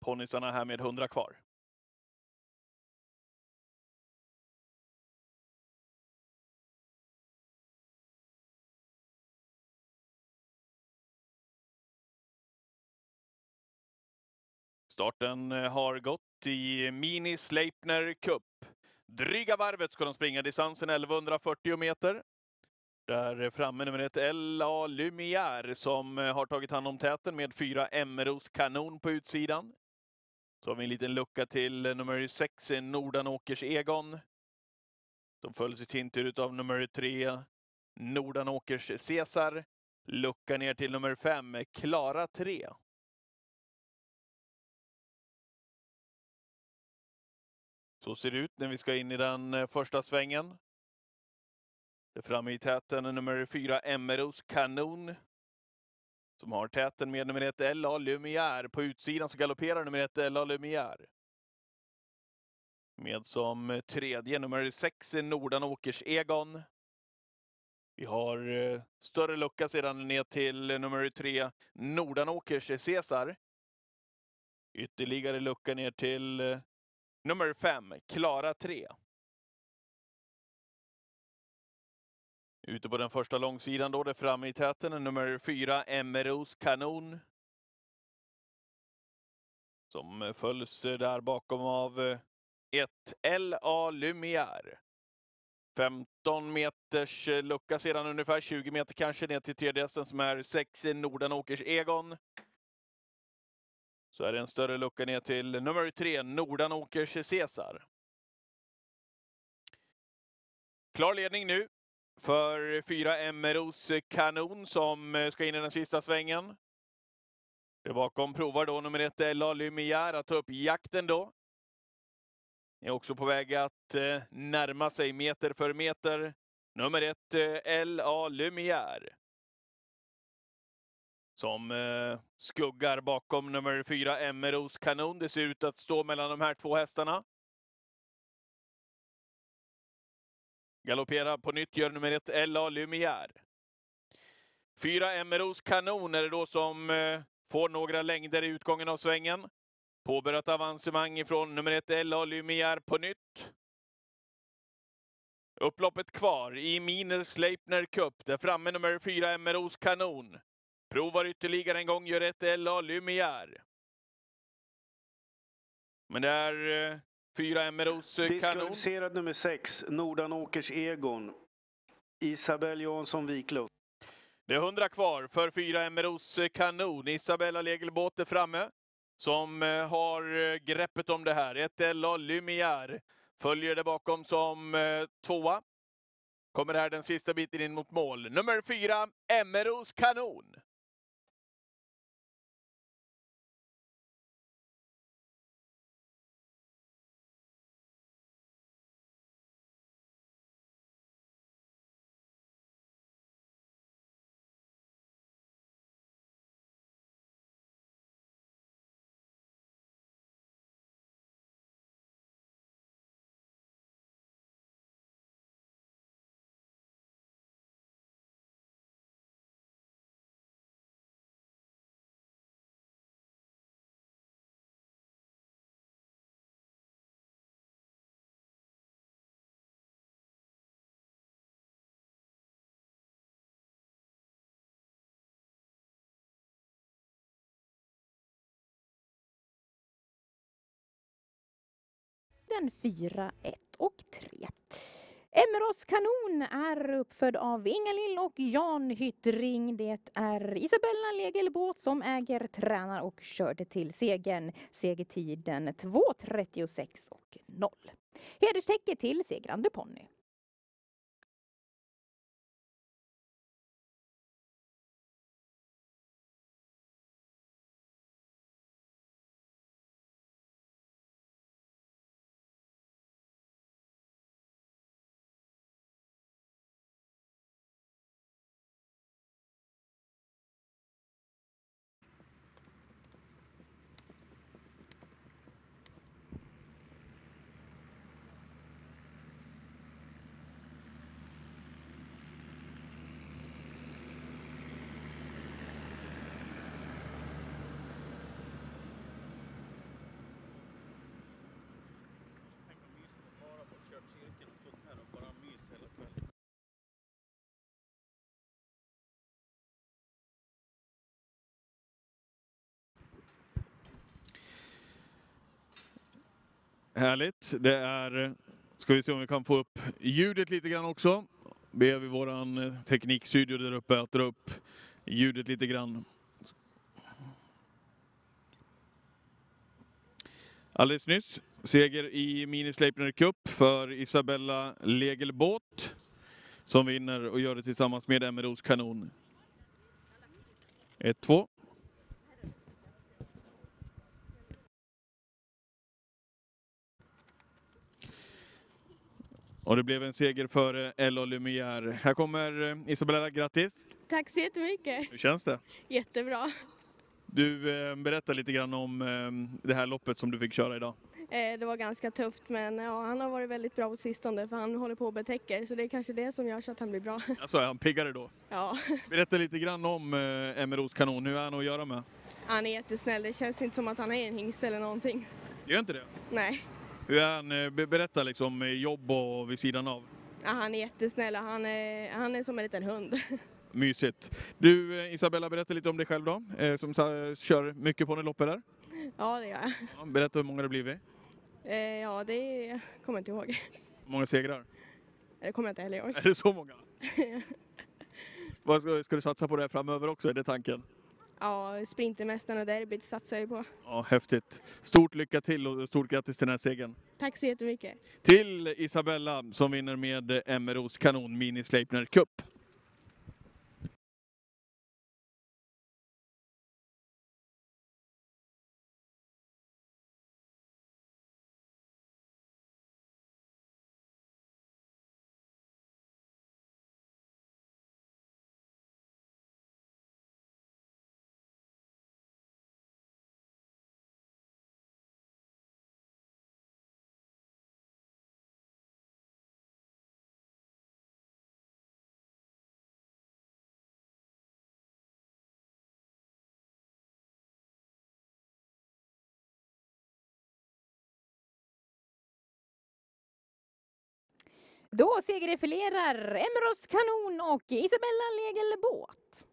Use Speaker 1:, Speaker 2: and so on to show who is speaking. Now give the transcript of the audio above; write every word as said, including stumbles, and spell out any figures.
Speaker 1: ponnysarna här med hundra kvar. Starten har gått i Mini Sleipner Cup. Dryga varvet ska de springa, distansen elvahundrafyrtio meter. Där framme nummer ett L A Lumière som har tagit hand om täten med fyra Emmeros kanon på utsidan. Så har vi en liten lucka till nummer sex Nordanåkers Egon. De följs i sin tur av nummer tre Nordanåkers Cesar. Lucka ner till nummer fem Klara tre. Så ser det ut när vi ska in i den första svängen. Det är framme i täten nummer fyra Emmeros kanon. Som har täten med nummer ett L A Lumière. På utsidan så galopperar nummer ett L A Lumière. Med som tredje nummer sex Nordanåkers Egon. Vi har eh, större lucka sedan ner till nummer tre Nordanåkers Cesar. Ytterligare lucka ner till eh, nummer fem Klara tre. Ute på den första långsidan då, det framme i täten nummer fyra Emmeros kanon. Som följs där bakom av ett L A Lumière. femton meters lucka sedan ungefär tjugo meter kanske ner till tredje hästen som är sex Nordanåkers Egon. Så är det en större lucka ner till nummer tre Nordanåkers Cesar. Klar ledning nu för fyra Emmeros kanon som ska in i den sista svängen. Det bakom provar då nummer ett L A Lumière att ta upp jakten då. Är också på väg att eh, närma sig meter för meter. Nummer ett eh, L A Lumière. Som eh, skuggar bakom nummer fyra Emmeros kanon. Det ser ut att stå mellan de här två hästarna. Galopperar på nytt gör nummer ett L A Lumière. Fyra Emmeros kanon är det då som eh, får några längder i utgången av svängen. Påbörjat avancemang ifrån nummer ett L A Lumière på nytt. Upploppet kvar i Mini Sleipner Cup. Där framme nummer fyra Emmeros kanon. Provar ytterligare en gång, gör ett L A Lumière. Men det är eh, fyra Emmeros kanon.
Speaker 2: Diskvalificerad nummer sex Nordanåkers Egon. Isabel Jansson Wiklund.
Speaker 1: Det är hundra kvar för fyra Emmeros kanon. Isabella Legelbåt är framme. Som har greppet om det här. Ett L A Lumière följer det bakom som eh, tvåa. Kommer här den sista biten in mot mål. Nummer fyra Emmeros kanon.
Speaker 3: fyra, ett och tre. Emmeros kanon är uppfödd av Ingalill och Jan Hyttring. Det är Isabella Legelbåt som äger, tränar och körde till segern. Segertiden två trettiosex och noll. Hederstäcke till segrande ponny.
Speaker 1: Härligt. Det är, ska vi se om vi kan få upp ljudet lite grann också. Ber vi våran teknikstudio där uppe att dra upp ljudet lite grann. Alldeles nyss seger i Mini Sleipner Cup för Isabella Legelbåt som vinner och gör det tillsammans med Emmeros Kanon. ett två. Och det blev en seger för L A Lumière. Här kommer Isabella, grattis.
Speaker 4: Tack så jättemycket.
Speaker 1: Hur känns det?
Speaker 4: Jättebra.
Speaker 1: Du eh, berättar lite grann om eh, det här loppet som du fick köra idag.
Speaker 4: Eh, det var ganska tufft, men ja, han har varit väldigt bra på sistone för han håller på och betäcker. Så det är kanske det som gör så att han blir bra.
Speaker 1: Alltså, är han piggare då?
Speaker 4: Ja.
Speaker 1: Berätta lite grann om eh, Emmeros Kanon. Hur är han att göra med?
Speaker 4: Han är jättesnäll. Det känns inte som att han är en hingst eller någonting.
Speaker 1: Gör inte det?
Speaker 4: Nej.
Speaker 1: Hur är han? Eh, berätta liksom eh, jobb och vid sidan av.
Speaker 4: Ja, han är jättesnäll. Han är, han är som en liten hund.
Speaker 1: Mysigt. Du eh, Isabella, berätta lite om dig själv då. Eh, som sa, kör mycket på det loppet där.
Speaker 4: Ja, det gör jag.
Speaker 1: Ja, berätta hur många det blivit.
Speaker 4: Eh, ja, det kommer jag inte ihåg.
Speaker 1: Hur många segrar?
Speaker 4: Det kommer jag inte heller ihåg.
Speaker 1: Är det så många? Vad ska, ska du satsa på det framöver också? Är det tanken?
Speaker 4: Ja, Sprintermästaren och derbyt satsar jag på.
Speaker 1: Ja, häftigt. Stort lycka till och stort grattis till den här segern.
Speaker 4: Tack så jättemycket.
Speaker 1: Till Isabella som vinner med Emmeros Kanon Mini Sleipner Cup.
Speaker 3: Då segerdefilerar Emmeros Kanon och Isabella Legelbåt.